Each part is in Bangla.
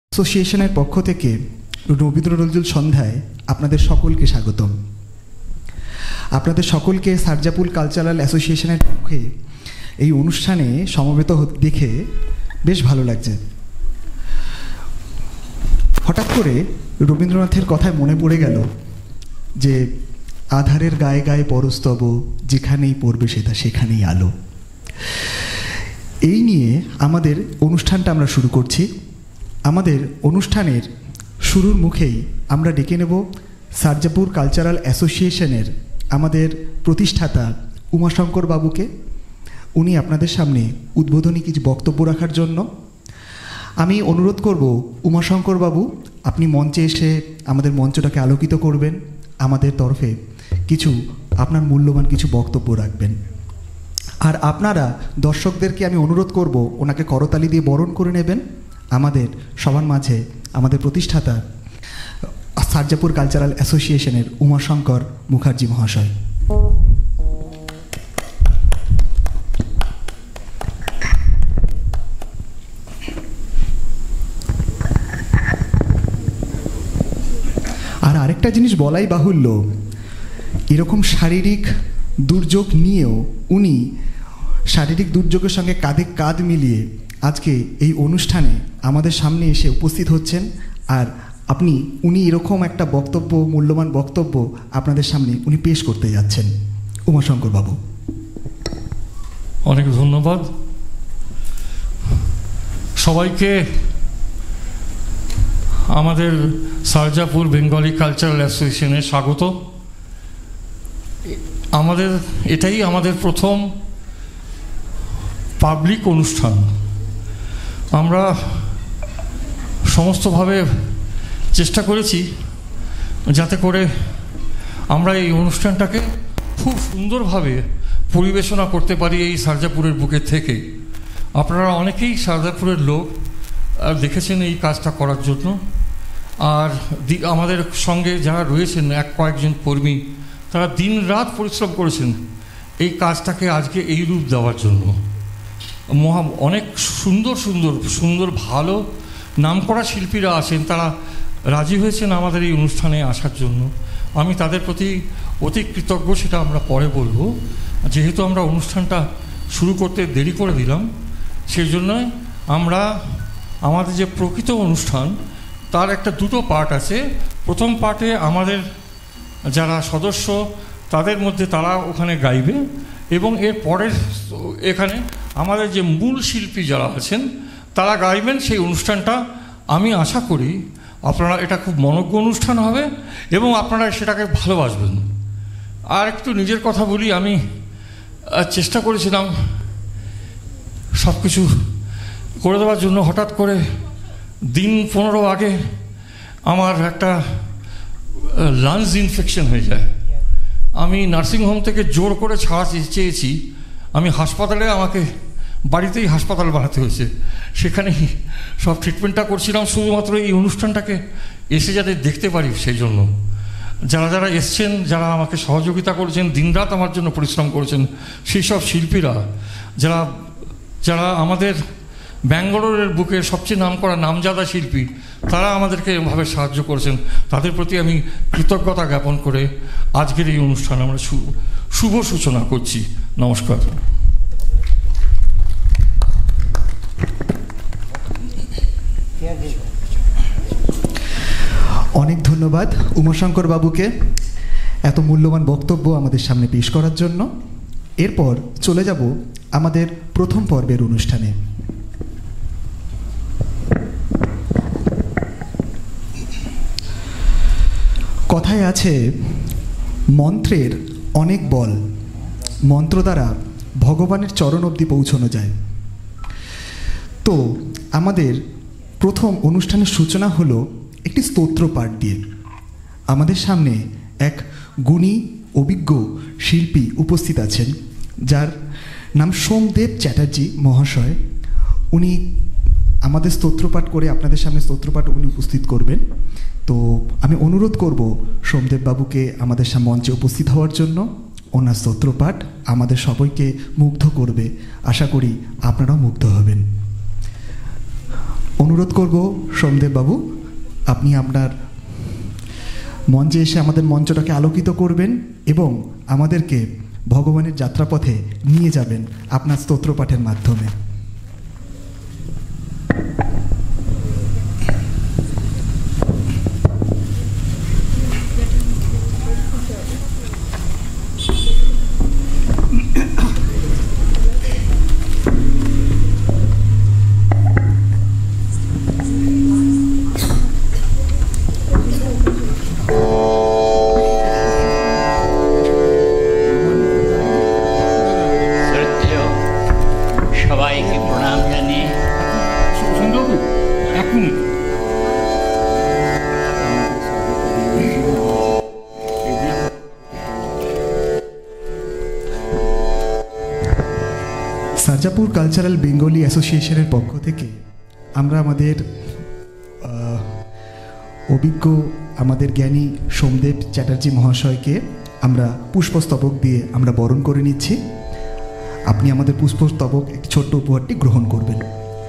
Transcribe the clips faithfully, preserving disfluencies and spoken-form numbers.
অ্যাসোসিয়েশনের পক্ষ থেকে রবীন্দ্র নজরুল সন্ধ্যায় আপনাদের সকলকে স্বাগতম। আপনাদের সকলকে সারজাপুর কালচারাল অ্যাসোসিয়েশনের পক্ষে এই অনুষ্ঠানে সমবেত দেখে বেশ ভালো লাগছে। হঠাৎ করে রবীন্দ্রনাথের কথায় মনে পড়ে গেল যে আধারের গায়ে গায়ে পরস্তব, যেখানেই পড়বে সেটা সেখানেই আলো। এই নিয়ে আমাদের অনুষ্ঠানটা আমরা শুরু করছি। আমাদের অনুষ্ঠানের শুরুর মুখেই আমরা ডেকে নেব সারজাপুর কালচারাল অ্যাসোসিয়েশনের আমাদের প্রতিষ্ঠাতা উমাশঙ্কর বাবুকে। উনি আপনাদের সামনে উদ্বোধনী কিছু বক্তব্য রাখার জন্য আমি অনুরোধ করব উমাশঙ্কর বাবু, আপনি মঞ্চে এসে আমাদের মঞ্চটাকে আলোকিত করবেন, আমাদের তরফে কিছু আপনার মূল্যবান কিছু বক্তব্য রাখবেন। আর আপনারা দর্শকদেরকে আমি অনুরোধ করব ওনাকে করতালি দিয়ে বরণ করে নেবেন। আমাদের সবার মাঝে আমাদের প্রতিষ্ঠাতা সারজাপুর কালচারাল অ্যাসোসিয়েশনের উমাশঙ্কর মুখার্জি মহাশয়। আর আরেকটা জিনিস বলাই বাহুল্য, এরকম শারীরিক দুর্যোগ নিয়েও উনি শারীরিক দুর্যোগের সঙ্গে কাঁধে কাঁধ মিলিয়ে আজকে এই অনুষ্ঠানে আমাদের সামনে এসে উপস্থিত হচ্ছেন। আর আপনি উনি এরকম একটা বক্তব্য, মূল্যবান বক্তব্য আপনাদের সামনে উনি পেশ করতে যাচ্ছেন। উমাশঙ্কর বাবু, অনেক ধন্যবাদ সবাইকে। আমাদের সারজাপুর বেঙ্গলি কালচারাল অ্যাসোসিয়েশনে স্বাগত। আমাদের এটাই আমাদের প্রথম পাবলিক অনুষ্ঠান। আমরা সমস্তভাবে চেষ্টা করেছি যাতে করে আমরা এই অনুষ্ঠানটাকে খুব সুন্দরভাবে পরিবেশনা করতে পারি এই সারজাপুরের বুকের থেকে। আপনারা অনেকেই সারজাপুরের লোক দেখেছেন এই কাজটা করার জন্য। আর আমাদের সঙ্গে যারা রয়েছেন এক কয়েকজন কর্মী, তারা দিন রাত পরিশ্রম করেছেন এই কাজটাকে আজকে এই রূপ দেওয়ার জন্য। মহা অনেক সুন্দর সুন্দর সুন্দর ভালো নামকরা শিল্পীরা আছেন, তারা রাজি হয়েছেন আমাদের এই অনুষ্ঠানে আসার জন্য। আমি তাদের প্রতি অতি কৃতজ্ঞ, সেটা আমরা পরে বলবো। যেহেতু আমরা অনুষ্ঠানটা শুরু করতে দেরি করে দিলাম, সেই জন্যই আমরা আমাদের যে প্রকৃত অনুষ্ঠান তার একটা দুটো পার্ট আছে। প্রথম পার্টে আমাদের যারা সদস্য তাদের মধ্যে তারা ওখানে গাইবে, এবং এর পরের এখানে আমাদের যে মূল শিল্পী যারা আছেন তারা গাইবেন। সেই অনুষ্ঠানটা আমি আশা করি আপনারা, এটা খুব মনোজ্ঞ অনুষ্ঠান হবে এবং আপনারা সেটাকে ভালোবাসবেন। আর একটু নিজের কথা বলি, আমি চেষ্টা করেছিলাম সব কিছু করে দেওয়ার জন্য। হঠাৎ করে দিন পনেরো আগে আমার একটা লাংস ইনফেকশন হয়ে যায়। আমি নার্সিংহোম থেকে জোর করে ছাড়া চেয়েছি, আমি হাসপাতালে, আমাকে বাড়িতেই হাসপাতাল বানাতে হয়েছে। সেখানেই সব ট্রিটমেন্টটা করছিলাম শুধুমাত্র এই অনুষ্ঠানটাকে এসে যাতে দেখতে পারি সেই জন্য। যারা যারা এসছেন, যারা আমাকে সহযোগিতা করেছেন, দিনরাত আমার জন্য পরিশ্রম করেছেন, সেই সব শিল্পীরা যারা যারা আমাদের ব্যাঙ্গালোরের বুকে সবচেয়ে নামকরা নামজাদা শিল্পী, তারা আমাদেরকে এভাবে সাহায্য করেছেন, তাদের প্রতি আমি কৃতজ্ঞতা জ্ঞাপন করে আজকের এই অনুষ্ঠান আমরা শুভ সূচনা করছি। নমস্কার। অনেক ধন্যবাদ উমাশঙ্কর বাবুকে এত মূল্যবান বক্তব্য আমাদের সামনে পেশ করার জন্য। এরপর চলে যাব আমাদের প্রথম পর্বের অনুষ্ঠানে। কথায় আছে, মন্ত্রের অনেক বল, মন্ত্র দ্বারা ভগবানের চরণ অবধি পৌঁছানো যায়। তো আমাদের প্রথম অনুষ্ঠানের সূচনা হলো একটি স্তোত্র পাঠ দিয়ে। আমাদের সামনে এক গুণী অভিজ্ঞ শিল্পী উপস্থিত আছেন, যার নাম সোমদেব চ্যাটার্জি মহাশয়। উনি আমাদের স্তোত্রপাঠ করে আপনাদের সামনে স্তোত্রপাঠ উনি উপস্থিত করবেন। তো আমি অনুরোধ করব সোমদেব বাবুকে আমাদের সামনে মঞ্চে উপস্থিত হওয়ার জন্য। ওনার স্তোত্রপাঠ আমাদের সবাইকে মুগ্ধ করবে, আশা করি আপনারাও মুগ্ধ হবেন। অনুরোধ করব সোমদেব বাবু, আপনি আপনার মঞ্চে এসে আমাদের মঞ্চটাকে আলোকিত করবেন এবং আমাদেরকে ভগবানের যাত্রাপথে নিয়ে যাবেন আপনার স্তোত্র পাঠের মাধ্যমে। সারজাপুর কালচারাল বেঙ্গলি অ্যাসোসিয়েশনের পক্ষ থেকে আমরা আমাদের অভিজ্ঞ আমাদের জ্ঞানী সোমদেব চ্যাটার্জি মহাশয়কে আমরা পুষ্পস্তবক দিয়ে আমরা বরণ করে নিচ্ছি। আপনি আমাদের পুষ্পস্তবক একটি ছোট্ট উপহারটি গ্রহণ করবেন।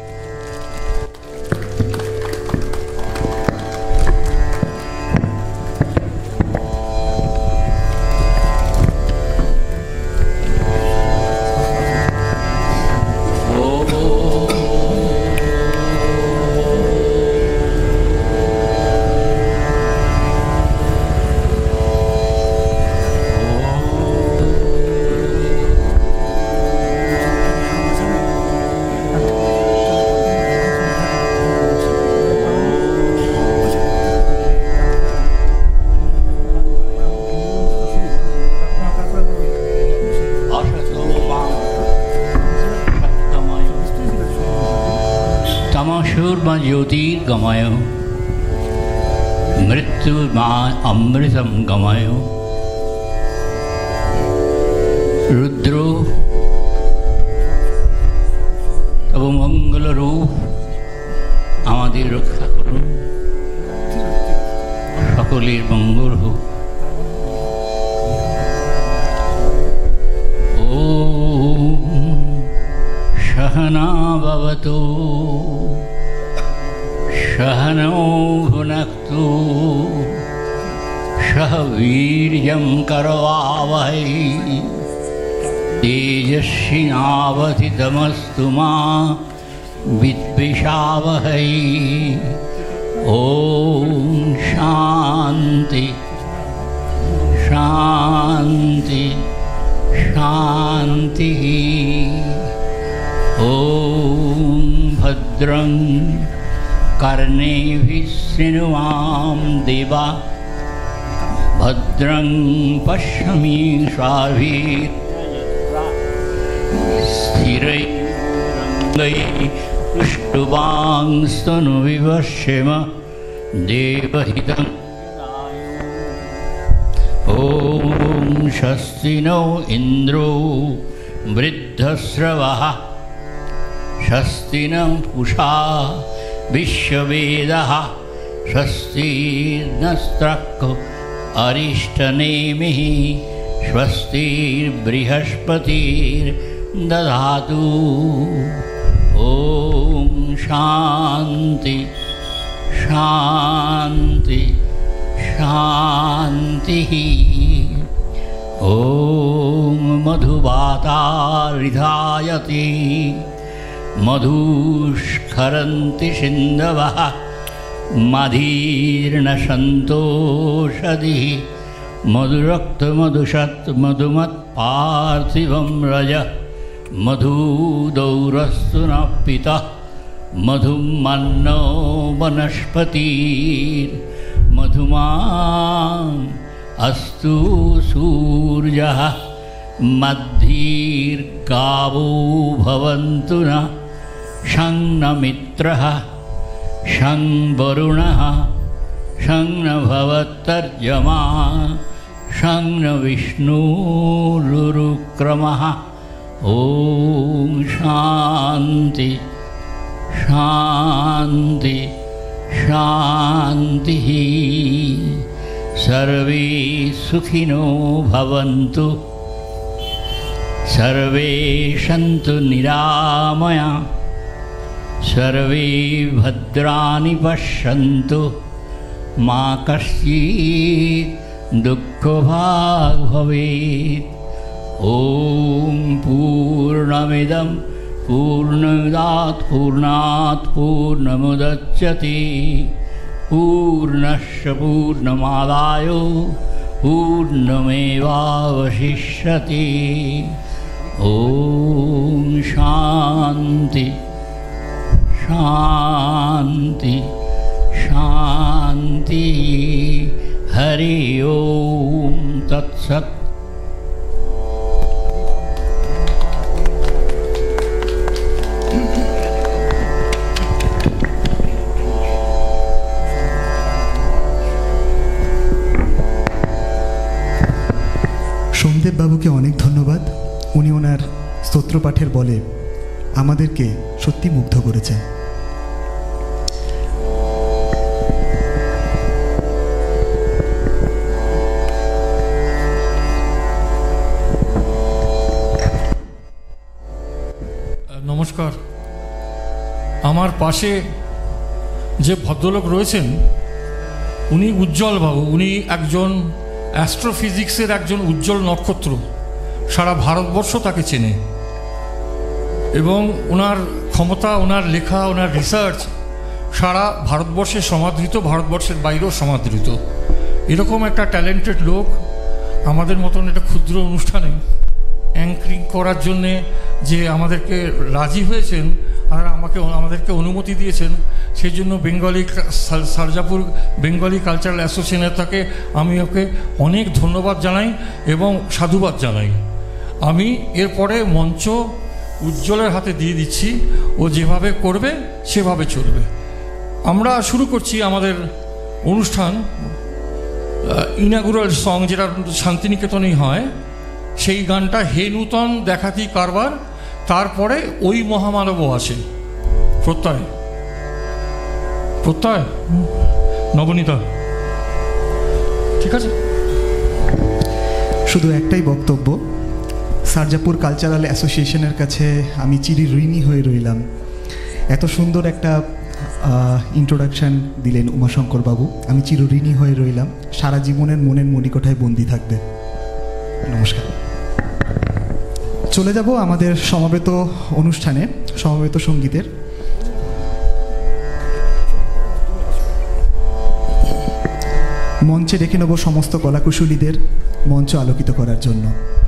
ज्योतिर्गमय मृत्युर्मा अमृतम गमय रुद्रो तब मंगल रूप आमादेर रक्षा करुन, सकलेर मंगल होक। ओम सहना भवतु सहनौ भुनक्तु सह वीर्यं करवावहै तेजस्विनावधितमस्तु मा विद्विषावहै। ओम शांति शांति शांति। ओम भद्रं कर्णेभिः शृणुयाम देवा भद्रं पश्यमीश्वाभिः स्थिरैरङ्गैः पुष्टुवांस्तनुविवश्येम देवहितं। ॐ स्वस्ति नो इन्द्रो वृद्धश्रवः स्वस्ति न पूषा विश्ववेदः स्वस्तिर्नस्त्रक् अरिष्टनेमिः स्वस्तिर्बृहस्पतिर्दधातु। ॐ शान्ति शान्ति शान्तिः। ॐ मधुवातारिधायते मधुस्खरन्ति सिन्धवः मधीर्नसन्तोषधिः मधुरक्तमधुषत् मधुमत्पार्थिवं रज मधुदौरस्तु न पितः मधुं मन्नो वनस्पतिर्मधुमान् अस्तु सूर्यः मद्धीर्गावो भवन्तु न शं न मित्रः शं वरुणः शं न भवत्तर्जमा शं न विष्णुरुक्रमः। ॐ शान्ति शान्ति शान्तिः। सर्वे सुखिनो भवन्तु सर्वे सन्तु निरामया सर्वे भद्राणि पश्यन्तु मा कश्चित् दुःखभाग् भवेत्। ॐ पूर्णमिदं पूर्णमिदात् पूर्णात् पूर्णमुदच्यते पूर्णस्य पूर्णमादाय पूर्णमेवावशिष्यते। ॐ शान्ति शान्ति शान्ति। हरि ओम तत्सत्। সোমদেব বাবুকে অনেক ধন্যবাদ। উনি ওনার স্তোত্রপাঠের বলে আমাদেরকে সত্যি মুগ্ধ করেছেন। নমস্কার। আমার পাশে যে ভদ্রলোক রয়েছেন উনি উজ্জ্বল বাবু। উনি একজন অ্যাস্ট্রোফিজিক্সের একজন উজ্জ্বল নক্ষত্র। সারা ভারতবর্ষ তাকে চেনে এবং ওনার ক্ষমতা, ওনার লেখা, ওনার রিসার্চ সারা ভারতবর্ষে সমাদৃত, ভারতবর্ষের বাইরেও সমাদৃত। এরকম একটা ট্যালেন্টেড লোক আমাদের মতন একটা ক্ষুদ্র অনুষ্ঠানে অ্যাঙ্করিং করার জন্যে যে আমাদেরকে রাজি হয়েছেন আর আমাকে আমাদেরকে অনুমতি দিয়েছেন, সেই জন্য বেঙ্গলি সারজাপুর বেঙ্গলি কালচারাল অ্যাসোসিয়েশনের তাকে আমি ওকে অনেক ধন্যবাদ জানাই এবং সাধুবাদ জানাই। আমি এরপরে মঞ্চ উজ্জ্বলের হাতে দিয়ে দিচ্ছি, ও যেভাবে করবে সেভাবে চলবে। আমরা শুরু করছি আমাদের অনুষ্ঠান ইনাগুরাল সং, যেটা শান্তিনিকেতনেই হয়। সেই গানটা হে নূতন দেখাতি কারবার, তারপরে ওই মহামানবও আসে। প্রত্যয় প্রত্যয় নবনীতা, ঠিক আছে? শুধু একটাই বক্তব্য, সারজাপুর কালচারাল অ্যাসোসিয়েশনের কাছে আমি চির ঋণী হয়ে রইলাম। এত সুন্দর একটা ইন্ট্রোডাকশান দিলেন উমাশঙ্কর বাবু, আমি চির ঋণী হয়ে রইলাম। সারা জীবনের মনের মণিকোঠায় বন্দি থাকবে। নমস্কার। চলে যাব আমাদের সমবেত অনুষ্ঠানে, সমবেত সঙ্গীতের। মঞ্চে ডেকে নেব সমস্ত কলাকুশলীদের মঞ্চ আলোকিত করার জন্য।